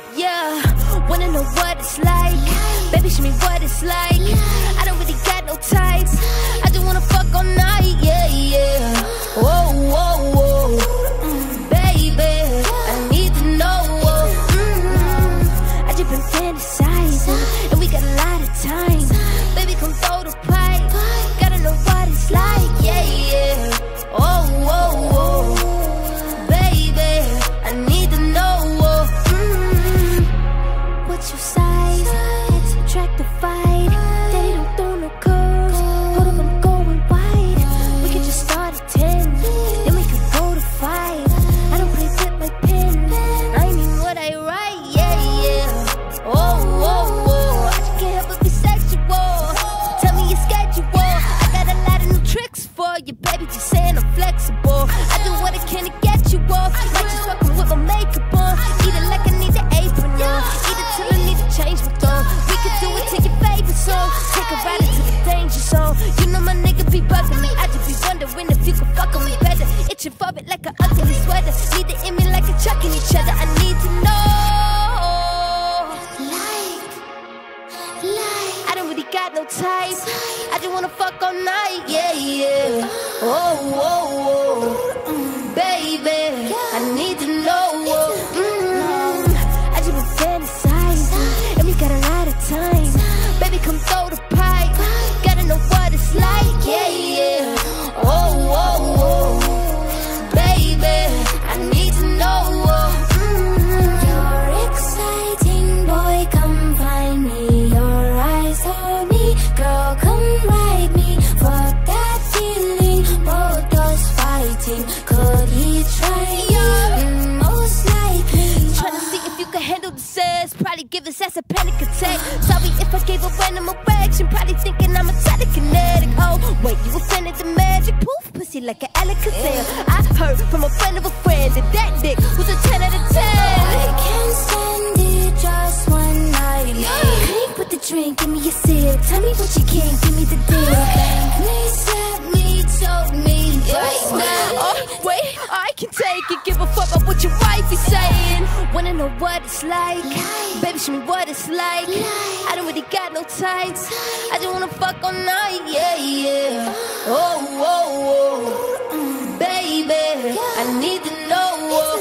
Yeah, wanna know what it's like. Baby, show me what it's like. I don't really got no types. I just wanna fuck all night, yeah, yeah. Whoa, whoa, whoa. Baby, I need to know. I just been fantasizing, and we got a lot of time. Baby, come throw the pipe. Gotta know what it's like, yeah, yeah. Oh, whoa, whoa. Baby, I need to know. What's your size? Subtract the fight. Daddy don't throw no curves. Hold up, I'm going wide. We could just start at 10, then we could go to 5. I don't play with my pen. I mean what I write, yeah, yeah. Oh, whoa, whoa. I just can't help but be sexual. Tell me your schedule. I got a lot of new tricks for you, baby. Just saying I'm flexible. I do what I can to get you off. Might just fucking with my makeup on. Eat it like I need the apron on. Eat it till I need to change my tone. We could do it to your favorite song. Take a ride into the danger zone. You know my nigga be bugging me. I just be wondering if you could fuck on me better. Itching for it like an ugly sweater. Need it in me like a chucking each other. I need to know. I don't really got no type. I just wanna fuck all night, yeah, yeah. Oh, whoa, whoa. Baby, I need to know. I just been fantasizing, and we got a lot of time. Baby, come throw the pipe. Gotta know what it's like, yeah, yeah. Oh, whoa, whoa. Baby, I need to know. You're exciting, boy, come find me. Your eyes on me, girl, come ride me. Fuck that feeling, both us fighting. Could he try you? Most likely. Tryna see if you can handle the sass. Probably give his ass a panic attack. Sorry if I gave a random erection. Probably thinking I'm a telekinetic. Oh, wait, you offended the magic? Poof, pussy like an Alakazam. I heard from a friend of a friend that dick was a 10 out of 10. I can't stand it, just one night. Drink with the drink, give me a sip. Tell me what you can, give me the dick. Thank me, set me, told me right now. Oh, wait, I can take it. Give a fuck about what your wife is saying. Wanna know what it's like? Baby, show me what it's like. I don't really got no types. I just wanna fuck all night, yeah, yeah. Oh, whoa, whoa. Baby, I need to know.